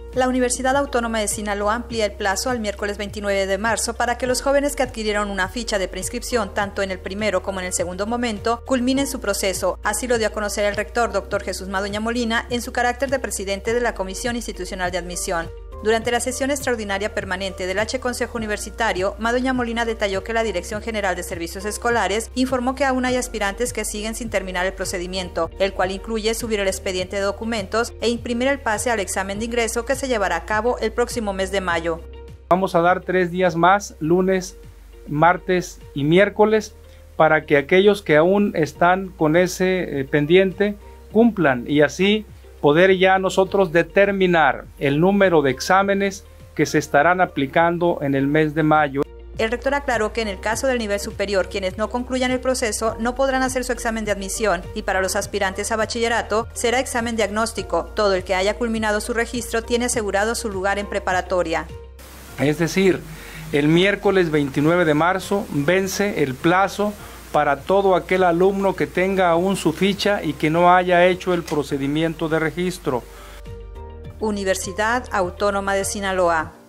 La Universidad Autónoma de Sinaloa amplía el plazo al miércoles 29 de marzo para que los jóvenes que adquirieron una ficha de preinscripción tanto en el primero como en el segundo momento culminen su proceso. Así lo dio a conocer el rector, Dr. Jesús Madueña Molina, en su carácter de presidente de la Comisión Institucional de Admisión. Durante la sesión extraordinaria permanente del H Consejo Universitario, Madueña Molina detalló que la Dirección General de Servicios Escolares informó que aún hay aspirantes que siguen sin terminar el procedimiento, el cual incluye subir el expediente de documentos e imprimir el pase al examen de ingreso que se llevará a cabo el próximo mes de mayo. Vamos a dar 3 días más, lunes, martes y miércoles, para que aquellos que aún están con ese pendiente cumplan y así poder ya nosotros determinar el número de exámenes que se estarán aplicando en el mes de mayo. El rector aclaró que en el caso del nivel superior, quienes no concluyan el proceso no podrán hacer su examen de admisión y para los aspirantes a bachillerato será examen diagnóstico. Todo el que haya culminado su registro tiene asegurado su lugar en preparatoria. Es decir, el miércoles 29 de marzo vence el plazo para todo aquel alumno que tenga aún su ficha y que no haya hecho el procedimiento de registro. Universidad Autónoma de Sinaloa.